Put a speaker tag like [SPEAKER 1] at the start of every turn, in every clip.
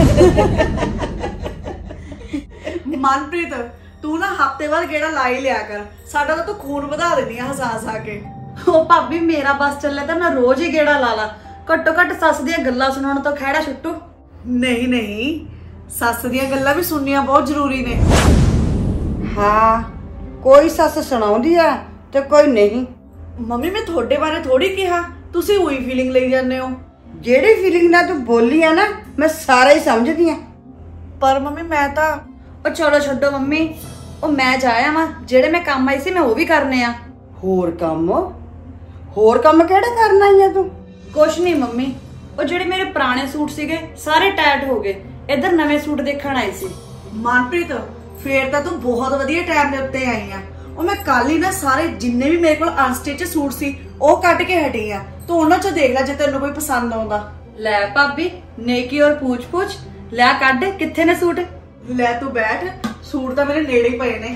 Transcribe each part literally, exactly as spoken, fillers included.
[SPEAKER 1] मनप्रीत तू ना हफ्ते बाद गेड़ा ला ही लिया कर, साडा तो तू खून बढ़ा देनी है हसा हसा के।
[SPEAKER 2] ओ भाभी मेरा बस चले तो मैं रोज ही गेड़ा ला ला, घट्टो घट्ट सस दी गल्लां सुनाउण तो खैड़ा छुट्टू।
[SPEAKER 1] नहीं नहीं, सस दी गल्लां भी सुननियां बहुत जरूरी ने।
[SPEAKER 3] हाँ कोई सस सुणाउंदी आ ते कोई नहीं।
[SPEAKER 1] मम्मी मैं थोड़े बारे थोड़ी कहा, तुसी उही फीलिंग ले जाने हो।
[SPEAKER 3] जेड़ी फीलिंग ना तू बोली है ना मैं सारा ही समझदी हां।
[SPEAKER 1] पर मम्मी मैं ता
[SPEAKER 2] ओ चलो छड्डो मम्मी, ओ मैं जाया वा जेड़े मैं काम आई सी मैं वो भी करने आ।
[SPEAKER 3] होर काम होर काम केड़ा करना है तू?
[SPEAKER 2] कुछ नहीं मम्मी, ओ जेड़े मेरे पुराने सूट सीगे सारे टाइट हो गए, इधर नवे सूट देखण आई सी।
[SPEAKER 1] मनप्रीत फिर तां तू बहुत वधिया टाइम दे उत्ते आई आ। ओ मैं कल ही ना सारे जिन्ने भी मेरे कोल अनस्टिच सूट सी ओ कट के हटी आ, तू उन्हां चों देख ले जे तैनूं कोई पसंद आउंदा।
[SPEAKER 2] ले भाभी नेकी और पूछ पूछ ले कड किथे ने सूट।
[SPEAKER 1] ले तू बैठ, सूट तां मेरे नेड़े ही पए ने।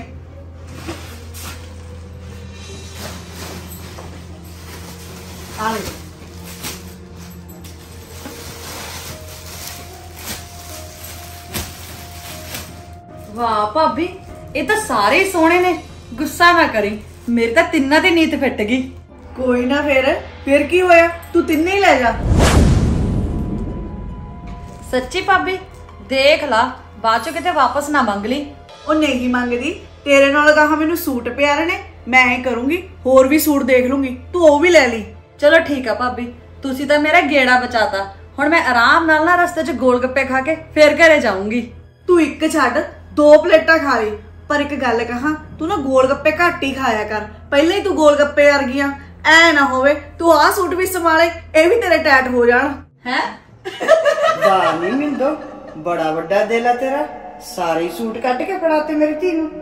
[SPEAKER 1] आ ले
[SPEAKER 2] वाह भाभी ये तो सारे ही सोहने ने, गुस्सा ना करी, मेरी तो तिन्ना दी नीत फिट गई।
[SPEAKER 1] कोई ना फिर फिर की होया, तू तिन्ने ही ले जा।
[SPEAKER 2] सच्ची भाभी देख ला बाद चो किते वापस ना मंग ली।
[SPEAKER 1] ओ नहीं मंगदी, तेरे नाल कहा मैनू सूट प्यारे ने, मैं ही करूंगी, होर भी सूट देख लूंगी, तू ओ भी ले ली।
[SPEAKER 2] चलो ठीक है भाभी, तुसी तो मेरा गेड़ा बचाता, हुण मैं आराम नाल ना रस्ते च गोलगप्पे खा के फिर घरे जाऊंगी।
[SPEAKER 1] तू एक छड्ड दो प्लेटा खा ली, पर एक गल कहा तू ना गोलगप्पे घट ही खाया कर, पहले ही तू गोलगप्पे वर्गियां ऐ ना होवे तू आ सूट भी संभाले ए भी तेरे टैट हो जाण
[SPEAKER 2] है।
[SPEAKER 3] वाह नी मिंदो, बड़ा बड़ा दिल है तेरा, सारे सूट कट के फड़ाते मेरी धी नूं।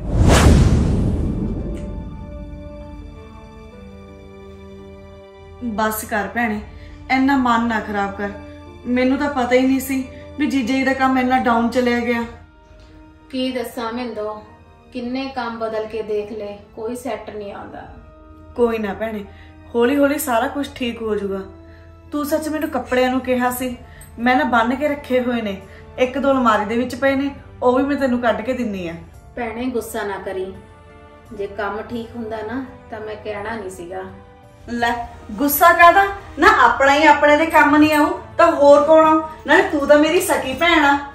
[SPEAKER 1] बस कर भैणे, इन्ना मन ना खराब कर, मैनू तो पता ही नहीं सी भी जीजे जी दा काम इन्ना डाउन चलिया गया।
[SPEAKER 4] की दसा मिंदो, किन्ने काम बदल के देख ले, कोई सैट नहीं आंदा।
[SPEAKER 1] कोई ना भैणे, हौली हौली सारा कुछ ठीक हो जाऊगा। तू सच मैनू कपड़ियां नू कहा सी, मैं ना बन के रखे हुए ने, एक दो अलमारी दे विच पए ने, ओ भी मैं तेनू कढ के दिन्नी आ।
[SPEAKER 4] भैणे गुस्सा ना करी, जे काम ठीक हुंदा ना तां मैं कहना नहीं सीगा।
[SPEAKER 1] ले गुस्सा कादा ना, अपना ही अपने दे काम नहीं आऊ तो होर कौन आऊ, नाले तू तो मेरी सकी भैन आ।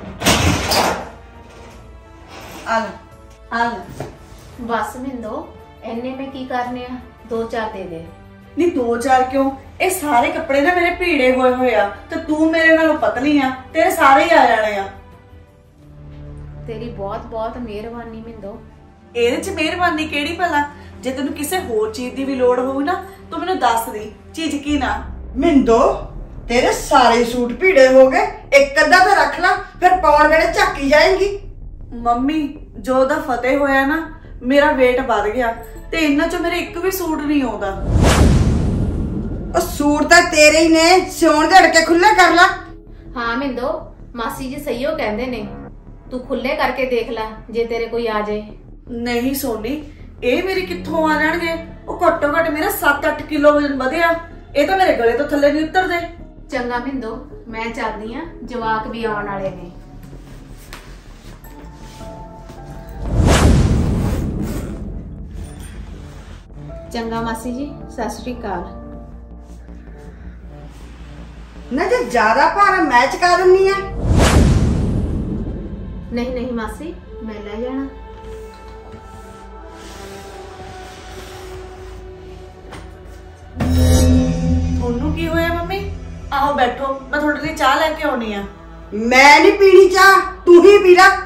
[SPEAKER 1] आ ले आ ले।
[SPEAKER 4] बस मिंदो इन्ने में की करने आ, दो चार दे दे।
[SPEAKER 1] नहीं दो चार क्यों, ये सारे कपड़े ना मेरे भीड़े होए होए आ, ते तू मेरे नालों पतली आ, तेरे सारे ही आ जाने आ।
[SPEAKER 4] तेरी बहुत बहुत मेहरबानी मिंदो।
[SPEAKER 1] ਇਹਦੇ ਚ ਮਿਹਰਬਾਨੀ ਕਿਹੜੀ ਭਲਾ, ਜੇ ਤੈਨੂੰ ਕਿਸੇ ਹੋਰ ਚੀਜ਼ ਦੀ ਵੀ ਲੋੜ ਹੋਊ ਨਾ ਤੂੰ ਮੈਨੂੰ ਦੱਸ ਦੇ, ਝਿਜਕੀ ਨਾ।
[SPEAKER 3] मिंदो तेरे सारे सूट भीड़े हो गए, एक अद्धा तो रख ला, फिर पाउण वेले झाकी जाएगी।
[SPEAKER 1] ਮੰਮੀ ਜੋ ਦਾ ਫਤਿਹ ਹੋਇਆ ਨਾ ਮੇਰਾ weight ਵੱਧ ਗਿਆ ਤੇ ਇਹਨਾਂ ਚੋਂ ਮੇਰੇ ਇੱਕ ਵੀ ਸੂਟ ਨਹੀਂ ਆਉਂਦਾ।
[SPEAKER 3] ਉਹ सूट तो तेरे ही ने, सिउण झड़ के खुले कर ला।
[SPEAKER 4] हाँ मिंदो मासी जी सही हो कहंदे ने, तू खुले करके देख ला जे तेरे कोई आ जाए।
[SPEAKER 1] नहीं सोनी, ਇਹ ਮੇਰੇ ਕਿੱਥੋਂ ਆ ਜਾਣਗੇ, ਉਹ ਘੱਟੋ ਘੱਟ ਮੇਰਾ ਸੱਤ ਅੱਠ ਕਿਲੋ ਵਜਨ ਵਧਿਆ, ਇਹ ਤਾਂ ਮੇਰੇ ਗਲੇ ਤੋਂ ਥੱਲੇ ਨਹੀਂ ਉਤਰਦੇ।
[SPEAKER 4] ਚੰਗਾ ਮਿੰਦੋ ਮੈਂ ਚੱਲਦੀ ਆ, ਜਵਾਕ ਵੀ ਆਉਣ ਵਾਲੇ ਨੇ। ਚੰਗਾ ਮਾਸੀ ਜੀ, ਸਤਿ ਸ਼੍ਰੀ ਅਕਾਲ।
[SPEAKER 3] ना जो ज्यादा भार मैं चका दिन्नी है।
[SPEAKER 4] नहीं नहीं मासी मैं ले जाना।
[SPEAKER 1] ਤੁਹਾਨੂੰ ਕੀ ਹੋਇਆ ਮੰਮੀ? ਆਓ ਬੈਠੋ, ਮੈਂ ਤੁਹਾਡੇ ਲਈ ਚਾਹ ਲੈ ਕੇ ਆਉਣੀ ਆ।
[SPEAKER 3] मैं नहीं पीनी चाह, तू ही पी ला।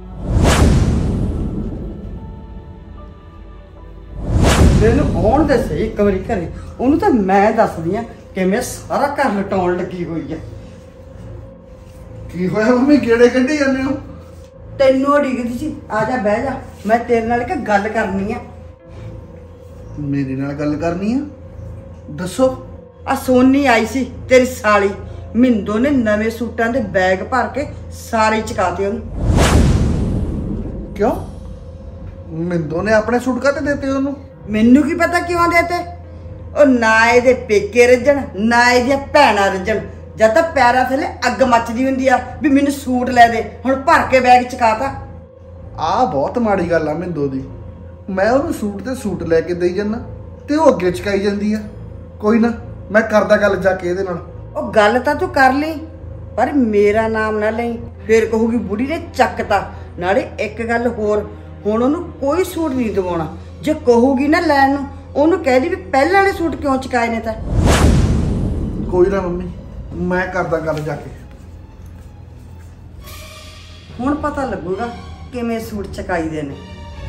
[SPEAKER 3] ਮੈਨੂੰ ਆਉਣ ਦੇ ਸਹੀ ਇੱਕ ਵਾਰੀ ਘਰੇ, ਉਹਨੂੰ ਤਾਂ ਮੈਂ ਦੱਸਦੀ ਆ ਕਿ ਮੈਂ ਸਾਰਾ ਘਰ ਲਟਾਉਣ ਲੱਗੀ ਹੋਈ ਆ।
[SPEAKER 5] ਕੀ ਹੋਇਆ ਮੰਮੀ, ਗੇੜੇ ਕੱਢੀ ਜਾਂਦੇ ਹੋ?
[SPEAKER 3] ਤੈਨੂੰ ਡਿੱਗਦੀ ਸੀ, ਆ ਜਾ ਬਹਿ ਜਾ, ਮੈਂ ਤੇਰੇ ਨਾਲ ਇੱਕ ਗੱਲ ਕਰਨੀ ਆ।
[SPEAKER 5] ਮੇਰੇ ਨਾਲ ਗੱਲ ਕਰਨੀ ਆ? ਦੱਸੋ।
[SPEAKER 3] ਆ ਸੋਨੀ ਆਈ ਸੀ ਤੇਰੀ ਸਾਲੀ, ਮਿੰਦੋ ਨੇ ਨਵੇਂ ਸੂਟਾਂ ਦੇ ਬੈਗ ਭਰ ਕੇ ਸਾਰੇ ਚਕਾਤੇ ਉਹਨੂੰ।
[SPEAKER 5] ਕਿਉਂ? ਮਿੰਦੋ ਨੇ ਆਪਣੇ ਸੂਟ ਕਾਤੇ ਦਿੱਤੇ ਉਹਨੂੰ?
[SPEAKER 3] ਮੈਨੂੰ ਕੀ ਪਤਾ ਕਿਉਂ ਦੇਤੇ, ਉਹ ਨਾ ਇਹਦੇ ਪੇਕੇ ਰੱਜਣ ਨਾ ਇਹਦੀਆਂ ਭੈਣਾਂ ਰੱਜਣ, ਜਦ ਤਾਂ ਪੈਰਾਂ ਥੱਲੇ ਅੱਗ ਮੱਚਦੀ ਹੁੰਦੀ ਆ ਵੀ ਮੈਨੂੰ ਸੂਟ ਲੈ ਦੇ, ਹੁਣ ਭਰ ਕੇ ਬੈਗ ਚਕਾਤਾ।
[SPEAKER 5] ਆ ਬਹੁਤ ਮਾੜੀ ਗੱਲ ਆ ਮਿੰਦੋ ਦੀ। ਮੈਂ ਉਹਨੂੰ ਸੂਟ ਤੇ ਸੂਟ ਲੈ ਕੇ ਦੇਈ ਜਾਂਦਾ ਤੇ ਉਹ ਅੱਗੇ ਚਕਾਈ ਜਾਂਦੀ ਆ। ਕੋਈ ਨਾ, ਮੈਂ ਕਰਦਾ ਗੱਲ ਜਾ ਕੇ ਇਹਦੇ ਨਾਲ।
[SPEAKER 3] ਉਹ ਗੱਲ ਤਾਂ ਤੂੰ ਕਰ ਲਈ, ਪਰ ਮੇਰਾ ਨਾਮ ਨਾ ਲਈ, ਫੇਰ ਕਹੂਗੀ ਬੁੜੀ ਨੇ ਚੱਕਤਾ। ਨਾਲੇ ਇੱਕ ਗੱਲ ਹੋਰ, ਹੁਣ ਉਹਨੂੰ ਕੋਈ ਸੂਟ ਨਹੀਂ ਦਿਵਾਉਣਾ। ਜੇ ਕਹੂਗੀ ਨਾ ਲੈਣ ਨੂੰ, ਉਹਨੂੰ ਕਹਿ ਦੀ ਵੀ ਪਹਿਲਾਂ ਵਾਲੇ ਸੂਟ ਕਿਉਂ ਚਕਾਏ ਨੇ। ਤਾਂ
[SPEAKER 5] ਕੋਈ ਨਾ ਮੰਮੀ, ਮੈਂ ਕਰਦਾ ਗੱਲ ਜਾ ਕੇ।
[SPEAKER 3] ਹੁਣ ਪਤਾ ਲੱਗੂਗਾ ਕਿਵੇਂ ਸੂਟ ਚਕਾਈਦੇ ਨੇ।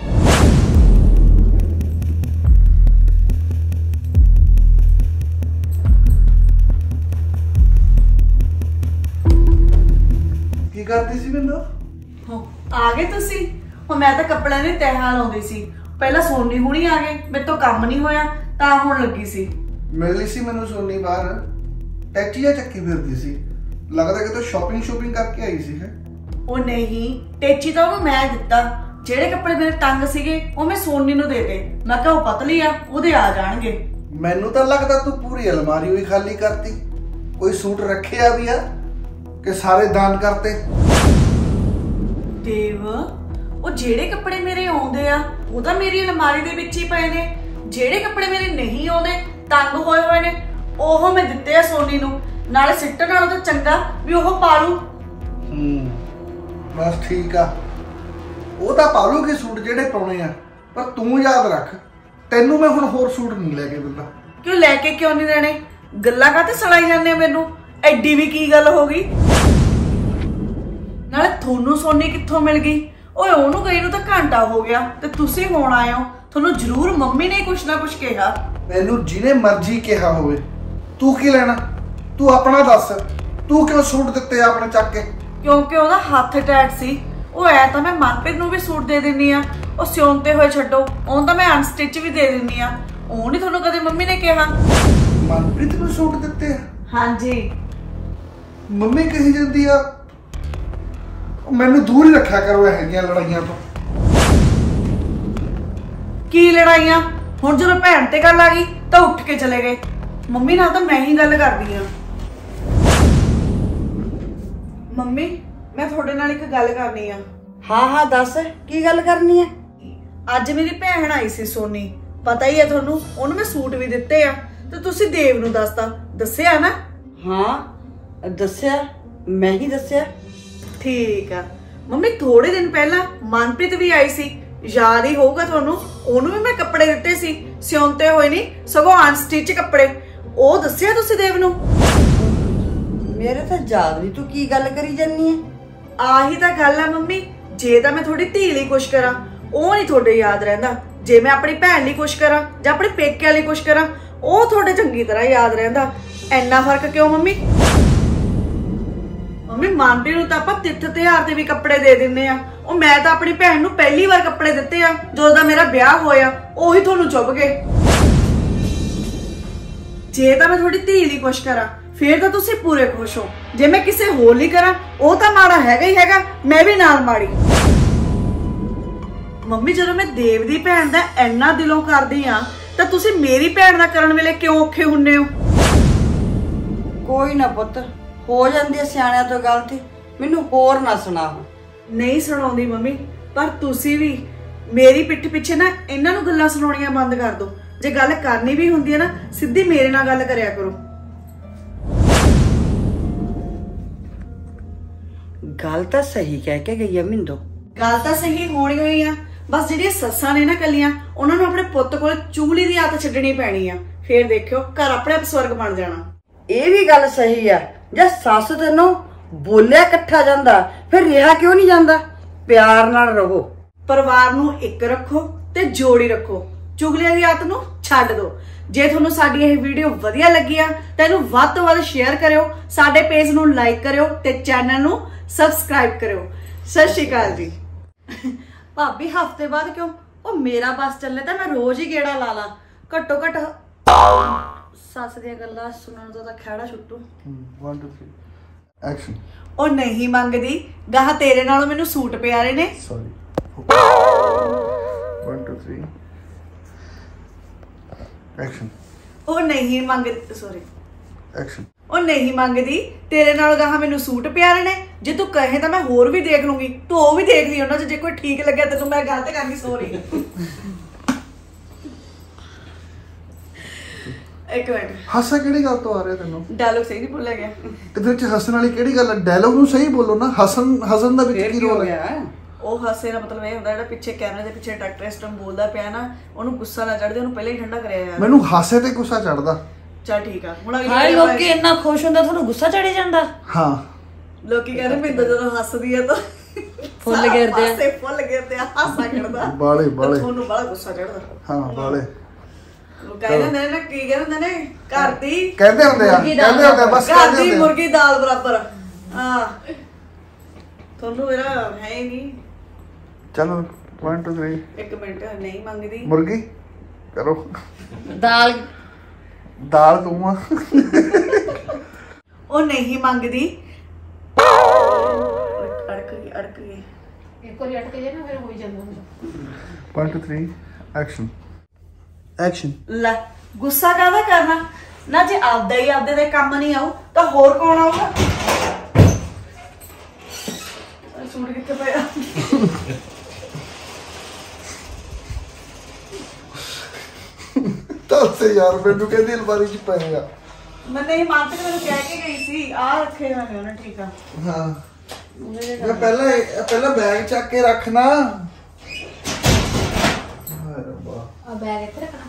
[SPEAKER 5] ਕੀ ਕਰਦੀ ਸੀ ਮਿੰਦੋ?
[SPEAKER 1] ਹੋ ਆ ਗਏ ਤੁਸੀਂ? ਹੁਣ ਮੈਂ ਤਾਂ ਕੱਪੜਿਆਂ ਦੀ ਤਹਿਾਂ ਲਾਉਂਦੀ ਸੀ। ਪਹਿਲਾਂ ਸੋਨੀ ਹੁਣੀ ਆ ਗਏ, ਮੇਰੇ ਤੋਂ ਕੰਮ ਨਹੀਂ ਹੋਇਆ ਤਾਂ ਹੁਣ ਲੱਗੀ ਸੀ।
[SPEAKER 5] ਮਿਲੀ ਸੀ ਮੈਨੂੰ ਸੋਨੀ ਬਾਹਰ, ਟੈਚੀਆ ਚੱਕੀ ਫਿਰਦੀ ਸੀ। ਲੱਗਦਾ ਕਿ ਤੂੰ ਸ਼ਾਪਿੰਗ ਸ਼ੂਪਿੰਗ ਕਰਕੇ ਆਈ ਸੀ। ਹੈ
[SPEAKER 1] ਉਹ ਨਹੀਂ, ਟੇਚੀ ਤਾਂ ਉਹਨੂੰ ਮੈਂ ਦਿੱਤਾ। ਜਿਹੜੇ ਕੱਪੜੇ ਮੇਰੇ ਤੰਗ ਸੀਗੇ ਉਹ ਮੈਂ ਸੋਨੀ ਨੂੰ ਦੇਤੇ। ਮੈਂ ਕਿਹਾ ਉਹ ਪਤਲੀ ਆ, ਉਹਦੇ ਆ ਜਾਣਗੇ।
[SPEAKER 5] ਮੈਨੂੰ ਤਾਂ ਲੱਗਦਾ ਤੂੰ ਪੂਰੀ ਅਲਮਾਰੀ ਹੋਈ ਖਾਲੀ ਕਰਤੀ। ਕੋਈ ਸੂਟ ਰੱਖਿਆ ਵੀ ਆ ਕਿ ਸਾਰੇ ਦਾਨ ਕਰਤੇ?
[SPEAKER 1] ਦੇਵ, ਉਹ ਜਿਹੜੇ ਕੱਪੜੇ ਮੇਰੇ ਆਉਂਦੇ ਆ ਉਹ ਤਾਂ ਮੇਰੀ ਅਲਮਾਰੀ ਦੇ ਵਿੱਚ ਹੀ ਪਏ ਨੇ। ਜਿਹੜੇ ਕੱਪੜੇ ਮੇਰੇ ਨਹੀਂ ਆਉਂਦੇ, ਤੰਗ ਹੋਏ ਹੋਏ ਨੇ, ਉਹ ਮੈਂ ਦਿੱਤੇ ਆ ਸੋਨੀ ਨੂੰ। ਨਾਲੇ ਸਿੱਟਣ ਨਾਲੋਂ ਤਾਂ ਚੰਗਾ ਵੀ ਉਹ ਪਾ ਲੂ।
[SPEAKER 5] ਹੂੰ, ਬਸ ਠੀਕ ਆ। ਉਹ ਤਾਂ ਪਾ ਲੂਗੀ ਸੂਟ ਜਿਹੜੇ ਪਾਉਣੇ ਆ, ਪਰ ਤੂੰ ਯਾਦ ਰੱਖ, ਤੈਨੂੰ ਮੈਂ ਹੁਣ ਹੋਰ ਸੂਟ ਨਹੀਂ ਲੈ ਕੇ ਦਿੰਦਾ।
[SPEAKER 1] ਕਿਉਂ ਲੈ ਕੇ ਕਿਉਂ ਨਹੀਂ ਦੇਣੇ? ਗੱਲਾਂ ਕਾਹਤੇ ਸੁਣਾਈ ਜਾਂਦੇ ਮੈਨੂੰ? ਐਡੀ ਵੀ ਕੀ ਗੱਲ ਹੋ ਗਈ? ਨਾਲੇ ਤੁਹਾਨੂੰ ਸੋਨੀ ਕਿੱਥੋਂ ਮਿਲ ਗਈ? ਓਏ ਉਹਨੂੰ ਗਈ ਨੂੰ ਤਾਂ ਘੰਟਾ ਹੋ ਗਿਆ ਤੇ ਤੁਸੀਂ ਹੁਣ ਆਏ ਹੋ। ਤੁਹਾਨੂੰ ਜ਼ਰੂਰ ਮੰਮੀ ਨੇ ਕੁਛ ਨਾ ਕੁਛ ਕਿਹਾ।
[SPEAKER 5] ਮੈਨੂੰ ਜਿਹਨੇ ਮਰਜ਼ੀ ਕਿਹਾ ਹੋਵੇ, ਤੂੰ ਕੀ ਲੈਣਾ? ਤੂੰ ਆਪਣਾ ਦੱਸ, ਤੂੰ ਕਿਉਂ ਸੂਟ ਦਿੱਤੇ ਆਪਣੇ ਚੱਕ ਕੇ?
[SPEAKER 1] ਕਿਉਂਕਿ ਉਹਦਾ ਹੱਥ ਟੈਟ ਸੀ। ਉਹ ਐ ਤਾਂ ਮੈਂ ਮਨਪ੍ਰੀਤ ਨੂੰ ਵੀ ਸੂਟ ਦੇ ਦਿੰਨੀ ਆ, ਉਹ ਸਿਉਂਤੇ ਹੋਏ ਛੱਡੋ, ਉਹਨੂੰ ਤਾਂ ਮੈਂ ਅਨਸਟਿਚ ਵੀ ਦੇ ਦਿੰਨੀ ਆ। ਉਹ ਨਹੀਂ ਤੁਹਾਨੂੰ ਕਦੇ ਮੰਮੀ ਨੇ ਕਿਹਾ?
[SPEAKER 5] ਮਨਪ੍ਰੀਤ ਨੂੰ ਸੂਟ ਦਿੱਤੇ ਆ?
[SPEAKER 1] ਹਾਂਜੀ।
[SPEAKER 5] ਮੰਮੀ ਕਹੀ ਜਾਂਦੀ ਆ। ਮੈਨੂੰ ਦੂਰ ਹੀ ਰੱਖਿਆ ਕਰੋ ਇਹੋ ਜਿਹੀਆਂ ਲੜਾਈਆਂ ਤੋਂ।
[SPEAKER 1] ਕੀ ਲੜਾਈਆਂ? ਹੁਣ ਜਦੋਂ ਭੈਣ ਤੇ ਗੱਲ ਆ ਗਈ ਤਾਂ ਉੱਠ ਕੇ ਚਲੇ ਗਏ। ਮੰਮੀ ਨਾਲ ਤਾਂ ਮੈਂ ਹੀ ਗੱਲ ਕਰਦੀ ਆ। ਮੰਮੀ, ਮੈਂ ਤੁਹਾਡੇ ਨਾਲ ਇੱਕ ਗੱਲ ਕਰਨੀ ਆ।
[SPEAKER 3] ਹਾਂ ਹਾਂ ਦੱਸ, ਕੀ ਗੱਲ ਕਰਨੀ ਹੈ?
[SPEAKER 1] ਅੱਜ ਮੇਰੀ ਭੈਣ ਆਈ ਸੀ ਸੋਨੀ, ਪਤਾ ਹੀ ਹੈ ਤੁਹਾਨੂੰ। ਉਹਨੂੰ ਮੈਂ ਸੂਟ ਵੀ ਦਿੱਤੇ ਆ ਤੇ ਤੁਸੀਂ ਦੇਵ ਨੂੰ ਦੱਸਤਾ। ਦੱਸਿਆ ਨਾ?
[SPEAKER 3] ਹਾਂ ਦੱਸਿਆ, ਮੈਂ ਹੀ ਦੱਸਿਆ।
[SPEAKER 1] ਠੀਕ ਆ ਮੰਮੀ, ਥੋੜੇ ਦਿਨ ਪਹਿਲਾਂ ਮਨਪ੍ਰੀਤ ਵੀ ਆਈ ਸੀ, ਯਾਦ ਹੀ ਹੋਊਗਾ ਤੁਹਾਨੂੰ। ਉਹਨੂੰ ਵੀ ਮੈਂ ਕੱਪੜੇ ਦਿੱਤੇ ਸੀ, ਸਿਉਂਤੇ ਹੋਏ ਨਹੀਂ, ਸਗੋਂ ਅਨਸਟਿਚ ਕੱਪੜੇ। ਉਹ ਦੱਸਿਆ ਤੁਸੀਂ ਦੇਵ ਨੂੰ?
[SPEAKER 3] ਮੇਰੇ ਤਾਂ ਯਾਦ ਨਹੀਂ, ਤੂੰ ਕੀ ਗੱਲ ਕਰੀ ਜਾਨੀ ਹੈ?
[SPEAKER 1] ਆਹੀ ਤਾਂ ਗੱਲ ਆ ਮੰਮੀ, ਜੇ ਤਾਂ ਮੈਂ ਥੋੜੀ ਧੀ ਲਈ ਕੁਛ ਕਰਾਂ, ਉਹ ਨਹੀਂ ਤੁਹਾਡੇ ਯਾਦ ਰਹਿੰਦਾ। ਜੇ ਮੈਂ ਆਪਣੀ ਭੈਣ ਲਈ ਕੁਛ ਕਰਾਂ ਜਾਂ ਆਪਣੇ ਪੇਕਿਆਂ ਲਈ ਕੁਛ ਕਰਾਂ, ਉਹ ਤੁਹਾਡੇ ਚੰਗੀ ਤਰ੍ਹਾਂ ਯਾਦ ਰਹਿੰਦਾ। ਇੰਨਾ ਫਰਕ ਕਿਉਂ ਮੰਮੀ? ਮੰਮੀ, ਮਨਪ੍ਰੀਤ ਨੂੰ ਤਾਂ ਆਪਾਂ ਤਿੱਥ ਤਿਉਹਾਰ ਤੇ ਵੀ ਕੱਪੜੇ ਦੇ ਦਿੰਨੇ ਆ। ਉਹ ਮੈਂ ਤਾਂ ਆਪਣੀ ਭੈਣ ਨੂੰ ਪਹਿਲੀ ਵਾਰ ਕੱਪੜੇ ਦਿੱਤੇ ਆ ਜਦੋਂ ਦਾ ਮੇਰਾ ਵਿਆਹ ਹੋਇਆ। ਉਹੀ ਤੁਹਾਨੂੰ ਚੁੱਭ ਗਏ। ਜੇ ਤਾਂ ਮੈਂ ਤੁਹਾਡੀ ਧੀ ਲਈ ਕੁਛ ਕਰਾਂ ਫੇਰ ਤਾਂ ਤੁਸੀਂ ਪੂਰੇ ਖੁਸ਼ ਹੋ। ਜੇ ਮੈਂ ਕਿਸੇ ਹੋਰ ਲਈ ਕਰਾਂ, ਉਹ ਤਾਂ ਮਾੜਾ ਹੈਗਾ ਹੀ ਹੈਗਾ, ਮੈਂ ਵੀ ਨਾਲ ਮਾੜੀ। ਮੰਮੀ, ਜਦੋਂ ਮੈਂ ਦੇਵ ਦੀ ਭੈਣ ਦਾ ਇੰਨਾ ਦਿਲੋਂ ਕਰਦੀ ਆ ਤਾਂ ਤੁਸੀਂ ਮੇਰੀ ਭੈਣ ਦਾ ਕਰਨ ਵੇਲੇ ਕਿਉਂ ਔਖੇ ਹੁੰਨੇ ਹੋ?
[SPEAKER 3] ਕੋਈ ਨਾ ਪੁੱਤ, ਹੋ ਜਾਂਦੀ ਹੈ ਸਿਆਣਿਆਂ ਤੋਂ ਗਲਤੀ। ਮੈਨੂੰ ਹੋਰ ਨਾ ਸੁਣਾ।
[SPEAKER 1] ਨਹੀਂ ਸੁਣਾਉਂਦੀ ਮੰਮੀ, ਪਰ ਤੁਸੀਂ ਵੀ ਮੇਰੀ ਪਿੱਠ ਪਿੱਛੇ ਨਾ ਇਹਨਾਂ ਨੂੰ ਗੱਲਾਂ ਸੁਣਾਉਣੀਆਂ ਬੰਦ ਕਰ ਦਿਓ। ਜੇ ਗੱਲ ਕਰਨੀ ਵੀ ਹੁੰਦੀ ਹੈ ਨਾ, ਸਿੱਧੀ ਮੇਰੇ ਨਾਲ ਗੱਲ ਕਰਿਆ ਕਰੋ।
[SPEAKER 3] ਗੱਲ ਤਾਂ ਸਹੀ ਕਹਿ ਕੇ ਗਈ ਆ ਮਿੰਦੋ।
[SPEAKER 1] ਗੱਲ ਤਾਂ ਸਹੀ ਹੋਣੀ ਹੋਈ ਆ, ਬਸ ਜਿਹੜੀਆਂ ਸੱਸਾਂ ਨੇ ਨਾ ਕੱਲੀਆਂ, ਉਹਨਾਂ ਨੂੰ ਆਪਣੇ ਪੁੱਤ ਕੋਲ ਚੁਗਲੀ ਦੀ ਆਦਤ ਛੱਡਣੀ ਪੈਣੀ ਆ। ਫੇਰ ਦੇਖਿਓ ਘਰ ਆਪਣੇ ਆਪ ਸਵਰਗ ਬਣ ਜਾਣਾ।
[SPEAKER 3] ਇਹ ਵੀ ਗੱਲ ਸਹੀ ਆ, ਜੇ ਸੱਸ ਤੈਨੂੰ ਬੋਲਿਆ ਇਕੱਠਾ ਜਾਂਦਾ, ਫਿਰ ਰਿਹਾ ਕਿਉਂ ਨਹੀਂ ਜਾਂਦਾ? ਪਿਆਰ ਨਾਲ ਰਹੋ,
[SPEAKER 1] ਪਰਿਵਾਰ ਨੂੰ ਇੱਕ ਰੱਖੋ ਤੇ ਜੋੜੀ ਰੱਖੋ। ਚੁਗਲੀਆਂ ਦੀ ਆਦਤ ਨੂੰ ਛੱਡ ਦਿਓ। ਜੇ ਤੁਹਾਨੂੰ ਸਾਡੀ ਇਹ ਵੀਡੀਓ ਵਧੀਆ ਲੱਗੀ ਆ ਤਾਂ ਇਹਨੂੰ ਵੱਧ ਤੋਂ ਵੱਧ ਸ਼ੇਅਰ ਕਰਿਓ, ਸਾਡੇ ਪੇਜ ਨੂੰ ਲਾਈਕ ਕਰਿਓ ਤੇ ਚੈਨਲ ਨੂੰ ਸਬਸਕ੍ਰਾਈਬ ਕਰਿਓ। ਸਤਿ ਸ਼੍ਰੀ ਅਕਾਲ ਜੀ। ਭਾਬੀ, ਹਫਤੇ ਬਾਅਦ ਕਿਉਂ? ਉਹ ਮੇਰਾ ਬੱਸ ਚੱਲੇ ਤਾਂ ਮੈਂ ਰੋਜ਼ ਹੀ ਗੇੜਾ ਲਾ ਲਾਂ। ਘੱਟੋ ਘੱਟ ਸੱਸ ਦੀਆਂ ਗੱਲਾਂ ਸੁਣਨ ਤੋਂ ਤਾਂ ਖਹਿੜਾ ਛੁੱਟੂ।
[SPEAKER 5] one two three action.
[SPEAKER 1] ਉਹ ਨਹੀਂ ਮੰਗਦੀ, ਗਾਹ ਤੇਰੇ ਨਾਲੋਂ ਮੈਨੂੰ ਸੂਟ ਪਿਆਰੇ ਨੇ।
[SPEAKER 5] Sorry one two three action.
[SPEAKER 1] ਉਹ ਨਹੀਂ ਮੰਗਦੀ, ਸੌਰੀ।
[SPEAKER 5] ਐਕਸ਼ਨ।
[SPEAKER 1] ਉਹ ਨਹੀਂ ਮੰਗਦੀ, ਤੇਰੇ ਨਾਲ ਗਾਹਾਂ ਮੈਨੂੰ ਸੂਟ ਪਿਆਰੇ ਨੇ, ਜੇ ਤੂੰ ਕਹੇ ਤਾਂ ਮੈਂ ਹੋਰ ਵੀ ਦੇਖ ਲੂੰਗੀ, ਤੂੰ ਉਹ ਵੀ ਦੇਖ ਲਈ ਉਹਨਾਂ 'ਚ, ਜੇ ਕੋਈ ਠੀਕ ਲੱਗਿਆ ਤੈਨੂੰ ਮੈਂ ਗਲਤ ਕਰ ਗਈ, ਸੌਰੀ। ਇੱਕ ਮਿੰਟ,
[SPEAKER 5] ਹਾਸਾ ਕਿਹੜੀ ਗੱਲ ਤੋਂ ਆ ਰਿਹਾ ਤੈਨੂੰ?
[SPEAKER 1] ਡਾਇਲੌਗ ਸਹੀ ਨਹੀਂ ਬੋਲਿਆ ਗਿਆ।
[SPEAKER 5] ਇਹਦੇ ਵਿੱਚ ਹੱਸਣ ਵਾਲੀ ਕਿਹੜੀ ਗੱਲ ਹੈ? ਡਾਇਲੌਗ ਨੂੰ ਸਹੀ ਬੋਲੋ ਨਾ, ਹੱਸਣ ਹੱਸਣ ਦਾ ਵਿੱਚ ਕੀ ਰੋਲ ਹੈ?
[SPEAKER 1] ਉਹ ਹਾਸੇ ਦਾ ਮਤਲਬ ਇਹ ਹੁੰਦਾ ਜਿਹੜਾ ਪਿੱਛੇ ਕੈਮਰੇ ਦੇ ਪਿੱਛੇ ਡਾਕਟਰ ਇਸ ਟਾਈਮ ਬੋਲਦਾ ਪਿਆ ਨਾ, ਉਹਨੂੰ ਗੁੱਸਾ ਨਾ ਚੜਦੇ, ਉਹਨੂੰ ਪਹਿਲਾਂ ਹੀ ਠੰਡਾ ਕਰਿਆ ਯਾਰ।
[SPEAKER 5] ਮੈਨੂੰ ਹਾਸੇ ਤੇ ਗੁੱਸਾ ਚੜਦਾ।
[SPEAKER 1] ਚੱਲ ਠੀਕ ਆ, ਹੁਣ
[SPEAKER 2] ਹਾਏ
[SPEAKER 1] ਅਗਲੀ
[SPEAKER 2] ਲੋਕੀ ਇੰਨਾ ਖੁਸ਼ ਹੁੰਦਾ, ਤੁਹਾਨੂੰ ਗੁੱਸਾ ਚੜੀ ਜਾਂਦਾ।
[SPEAKER 5] ਹਾਂ,
[SPEAKER 1] ਲੋਕੀ ਕਹਿੰਦੇ ਮਿੰਦੋ ਜਦੋਂ ਹੱਸਦੀ ਆ ਤਾਂ
[SPEAKER 2] ਫੁੱਲ ਗਿਰਦੇ ਆ।
[SPEAKER 1] ਪਾਸੇ ਫੁੱਲ ਗਿਰਦੇ ਆ, ਹਾਸਾ ਚੜਦਾ।
[SPEAKER 5] ਬਾਲੇ ਬਾਲੇ
[SPEAKER 1] ਤੁਹਾਨੂੰ ਬੜਾ ਗੁੱਸਾ ਚੜਦਾ।
[SPEAKER 5] ਹਾਂ ਬਾਲੇ
[SPEAKER 1] ਉਹ ਕਹਿੰਦੇ ਹੁੰਦੇ ਨੇ ਨਾ, ਕੀ ਕਹਿੰਦੇ ਹੁੰਦੇ ਨੇ, ਘਰ ਦੀ
[SPEAKER 5] ਕਹਿੰਦੇ ਹੁੰਦੇ ਆ, ਕਹਿੰਦੇ ਹੁੰਦੇ ਆ, ਬਸ
[SPEAKER 1] ਘਰ
[SPEAKER 5] ਕਹਿੰਦੇ
[SPEAKER 1] ਦੀ
[SPEAKER 5] ਹੁੰਦੇ ਆ।
[SPEAKER 1] ਮੁਰਗੀ ਦਾਲ ਬਰਾਬਰ। ਹਾਂ, ਤੁਹਾਨੂੰ ਮੇਰਾ ਹੈ ਹੀ ਨਹੀਂ।
[SPEAKER 5] ਚਲੋ one two three
[SPEAKER 1] ਇੱਕ ਮਿੰਟ, ਨਹੀਂ ਮੰਗਦੀ
[SPEAKER 5] ਮੁਰਗੀ ਕਰੋ,
[SPEAKER 2] ਦਾਲ
[SPEAKER 5] ਦਾਲ ਤੂੰ ਆ।
[SPEAKER 1] ਉਹ ਨਹੀਂ ਮੰਗਦੀ, ਅੜਕ ਗਈ ਅੜਕ ਗਈ।
[SPEAKER 4] ਇੱਕ ਵਾਰੀ ਅਟਕ ਜੇ ਨਾ ਫਿਰ ਹੋਈ ਜਾਂਦਾ ਹੁੰਦਾ।
[SPEAKER 5] one two three action action.
[SPEAKER 1] ਲੈ ਗੁੱਸਾ ਕਾਹਦਾ ਕਰਨਾ ਨਾ, ਜੇ ਆਪਦਾ ਹੀ ਆਪਦੇ ਦੇ ਕੰਮ ਨਹੀਂ ਆਊ ਤਾਂ ਹੋਰ ਕੌਣ ਆਊਗਾ? ਸੂਟ ਕਿੱਥੇ ਪਿਆ?
[SPEAKER 5] ਦੱਸ ਯਾਰ, ਮੈਨੂੰ ਕਹਿੰਦੀ ਅਲਮਾਰੀ 'ਚ ਪਏਗਾ।
[SPEAKER 1] ਮੈਂ ਨਹੀਂ ਮੰਨਤ ਮੈਨੂੰ ਕਹਿ ਕੇ ਗਈ ਸੀ ਆ ਰੱਖੇ ਹੋਏ ਨੇ ਉਹਨੇ। ਠੀਕ ਆ,
[SPEAKER 5] ਹਾਂ, ਮੈਂ ਪਹਿਲਾਂ ਪਹਿਲਾਂ ਬੈਗ ਚੱਕ ਕੇ ਰੱਖਣਾ। ਹਾਏ ਰੱਬਾ,
[SPEAKER 4] ਆ ਬੈਗ ਇੱਥੇ ਰੱਖਣਾ।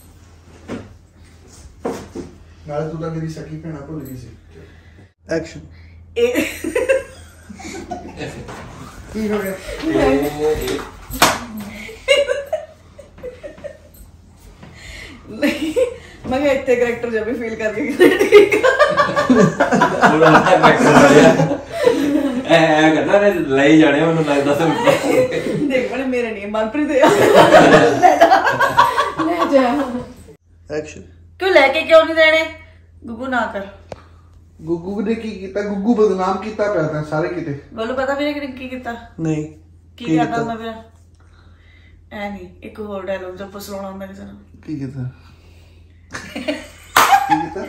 [SPEAKER 5] ਨਾਲੇ ਤੂੰ ਤਾਂ ਮੇਰੀ ਸਕੀ ਭੈਣਾ ਭੁੱਲ ਗਈ ਸੀ। ਐਕਸ਼ਨ।
[SPEAKER 1] ਇਹ
[SPEAKER 5] ਕੀ ਹੋ ਗਿਆ?
[SPEAKER 1] ਨਹੀਂ, ਮੈਂ ਕਿਹਾ ਇੱਥੇ ਕਰੈਕਟਰ ਜਬ ਵੀ ਫੀਲ ਕਰਕੇ ਕਿਤੇ ਠੀਕ ਆ।
[SPEAKER 6] ਪੂਰਾ ਮੈਕਸਰ ਵਾਲਿਆ ਐ ਐ ਕਰਦਾ ਨੇ ਲਈ ਜਾਣੇ, ਉਹਨੂੰ ਲੱਗਦਾ ਸੀ।
[SPEAKER 1] ਦੇਖ ਬਣੇ ਮੇਰੇ ਨਹੀਂ ਮਨਪ੍ਰੀਤ ਦੇ
[SPEAKER 4] ਲੈ ਜਾ।
[SPEAKER 5] ਐਕਸ਼ਨ।
[SPEAKER 1] ਕਿਉਂ ਲੈ ਕੇ ਕਿਉਂ ਨਹੀਂ ਦੇਣੇ? ਗੁੱਗੂ ਨਾ ਕਰ।
[SPEAKER 5] ਗੁੱਗੂ ਨੇ ਕੀ ਕੀਤਾ? ਗੁੱਗੂ ਬਦਨਾਮ ਕੀਤਾ ਪਿਆ ਤਾਂ ਸਾਰੇ ਕਿਤੇ।
[SPEAKER 1] ਬੋਲੂ ਪਤਾ ਵੀਰੇ ਕਿ ਕੀ ਕੀਤਾ?
[SPEAKER 5] ਨਹੀਂ
[SPEAKER 1] ਕੀ ਕਰਦਾ ਮੈਂ ਵੀਰੇ? ਐ ਨਹੀਂ, ਇੱਕ ਹੋਰ ਡਾਇਲੌਗ ਜਦ ਫਸਲਾਉਣਾ ਹੁੰਦਾ ਕਿਸੇ ਨੂੰ।
[SPEAKER 5] ਕੀ ਕੀਤਾ? ਕੀ ਕੀਤਾ?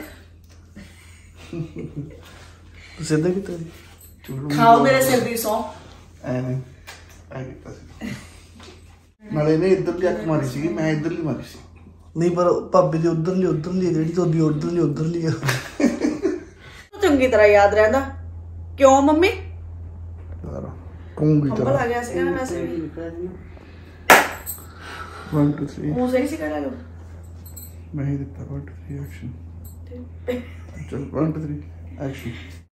[SPEAKER 5] ਸਿੱਧਾ ਕੀਤਾ ਜੀ।
[SPEAKER 1] ਖਾਓ ਮੇਰੇ ਸਿਰ ਦੀ ਸੌ।
[SPEAKER 5] ਐ ਨਹੀਂ, ਐ ਕੀਤਾ ਸੀ। ਨਾਲੇ ਨੇ ਇੱਧਰਲੀ ਅੱਖ ਮਾਰੀ ਸੀਗੀ, ਮੈਂ ਇੱਧਰਲੀ ਮਾਰੀ ਸੀ।
[SPEAKER 7] ਨਹੀਂ ਪਰ ਭਾਬੀ ਦੀ ਉਧਰਲੀ ਉਧਰਲੀ ਹੈ, ਜਿਹੜੀ ਤੁਹਾਡੀ ਉਧਰਲੀ ਉਧਰਲੀ ਆ।
[SPEAKER 1] ਚੰਗੀ ਤਰ੍ਹਾਂ ਯਾਦ ਰਹਿੰਦਾ। ਕਿਉਂ ਮੰਮੀ?
[SPEAKER 5] ਕੂੰਗੀ
[SPEAKER 1] ਕੰਬਲ
[SPEAKER 5] ਤਰ੍ਹਾਂ।
[SPEAKER 1] ਆ ਗਿਆ ਸੀਗਾ ਨਾ ਵੈਸੇ ਵੀ।
[SPEAKER 5] one two three
[SPEAKER 1] ਉਹ ਸਹੀ ਸੀ ਕਰ ਲਓ।
[SPEAKER 5] ਮੈਂ ਹੀ ਦਿੱਤਾ one two three ਐਕਸ਼ਨ। ਚਲ one two three ਐਕਸ਼ਨ।